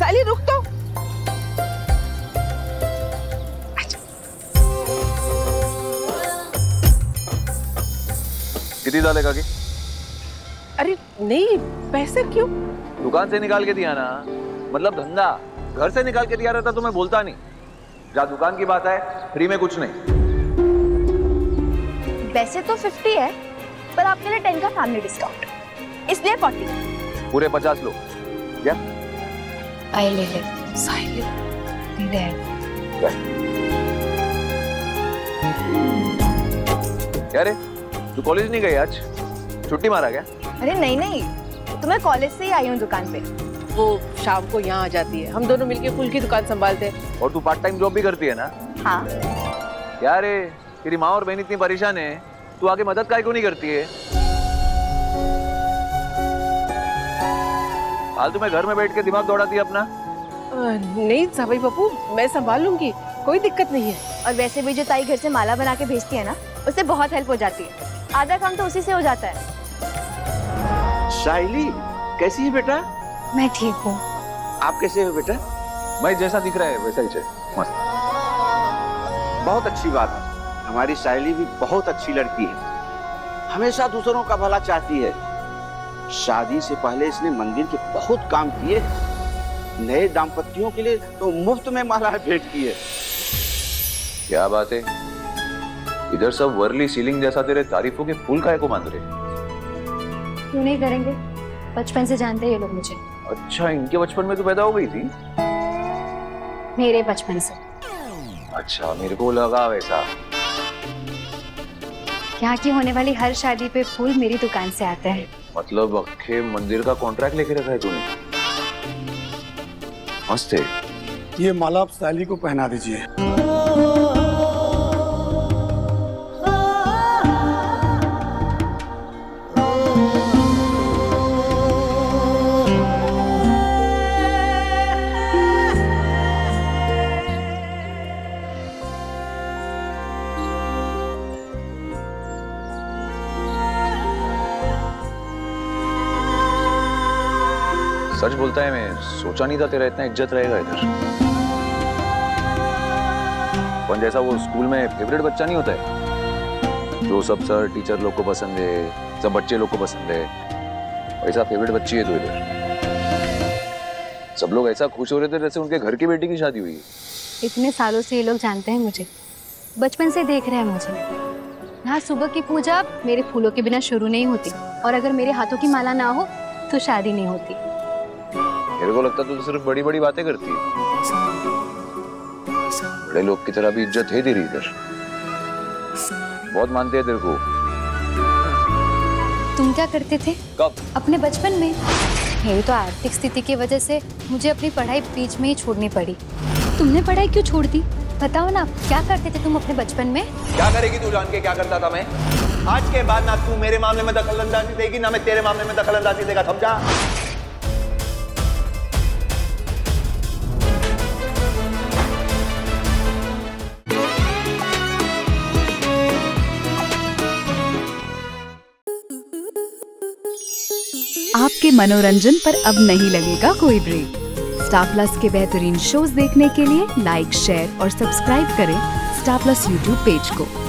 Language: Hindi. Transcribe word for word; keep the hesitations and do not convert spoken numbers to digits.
साली रुक तो। कितनी डालेगा की? अरे नहीं, पैसे क्यों? दुकान से निकाल के दिया ना, मतलब धंधा। घर से निकाल के दिया रहता तो मैं बोलता नहीं। जहाँ दुकान की बात है, फ्री में कुछ नहीं। वैसे तो फिफ्टी है, पर आपके लिए टेन का फैमिली डिस्काउंट, इसलिए फोर्टी। पूरे पचास लो क्या? आई ले ले साहिल, दे दे। क्या रे, तू कॉलेज नहीं गई आज? छुट्टी मारा क्या? अरे नहीं नहीं, तो मैं कॉलेज से ही आई हूँ दुकान पे। वो शाम को यहाँ आ जाती है, हम दोनों मिलके फूल की दुकान संभालते हैं। और तू पार्ट टाइम जॉब भी करती है ना? हाँ। क्या रे, तेरी माँ और बहन इतनी परेशान है, तू आगे मदद काहे क्यों नहीं करती है? फालतू में घर में बैठ के दिमाग दौड़ाती है अपना। आ, नहीं सवाई बापू, मैं संभाल लूंगी, कोई दिक्कत नहीं है। और वैसे भी जो ताई घर से माला बना के भेजती है ना, उससे बहुत हेल्प हो जाती है। आधा काम तो उसी से हो जाता है। साहिली, कैसी है बेटा? मैं ठीक हूँ। आप कैसे हो बेटा? भाई जैसा दिख रहा है वैसा ही चाहिए, मस्त। बहुत अच्छी बात है। हमारी साहिली भी बहुत अच्छी लड़की है, हमेशा दूसरों का भला चाहती है। शादी से पहले इसने मंदिर के बहुत काम किए। नए दाम्पत्यों के लिए तो मुफ्त में मालाएं भेंट की है। क्या बात है, इधर सब वर्ली सीलिंग जैसा तेरे तारीफों के फूल काहे को बांध रहे? क्यों नहीं करेंगे, बचपन से जानते हैं ये लोग मुझे। अच्छा, इनके बचपन में तू पैदा हो गई थी? मेरे बचपन से। अच्छा, मेरे को लगा वैसा। यहाँ की होने वाली हर शादी पे फूल मेरी दुकान से आते हैं। मतलब अक्खे मंदिर का कॉन्ट्रैक्ट लेके रखा है तूने? मस्त है। ये माला आप साली को पहना दीजिए। सच बोलता है, मैं सोचा नहीं था तेरा इतना इज्जत रहेगा इधर। पर जैसा वो स्कूल में फेवरेट बच्चा नहीं होता है, जो सब सर टीचर लोग को पसंद है, सब बच्चे लोग को पसंद है, ऐसा फेवरेट बच्ची है तू इधर। सब लोग ऐसा खुश हो रहे थे जैसे उनके घर की बेटी की शादी हुई। इतने सालों से ये लोग जानते हैं मुझे, बचपन से देख रहे हैं मुझे। यहाँ सुबह की पूजा मेरे फूलों के बिना शुरू नहीं होती, और अगर मेरे हाथों की माला ना हो तो शादी नहीं होती। मेरे को लगता तू सिर्फ बड़ी बड़ी बातें करती है। बड़े लोग की तरह भी इज्जत है तेरी इधर, बहुत मानते हैं तेरे को। तुम क्या करते थे? कब? अपने बचपन में। मेरी तो आर्थिक स्थिति की वजह से मुझे अपनी पढ़ाई बीच में ही छोड़नी पड़ी। तुमने पढ़ाई क्यों छोड़ दी? बताओ ना, क्या करते थे तुम अपने बचपन में? क्या करेगी तू जान के? क्या करता था मैं? आज के बाद ना तू मेरे मामले में दखल अंदाजी देगी, ना मैं तेरे मामले में दखल अंदाजी देगा, समझा? आपके मनोरंजन पर अब नहीं लगेगा कोई ब्रेक। स्टार प्लस के बेहतरीन शोज देखने के लिए लाइक, शेयर और सब्सक्राइब करें स्टार प्लस यूट्यूब पेज को।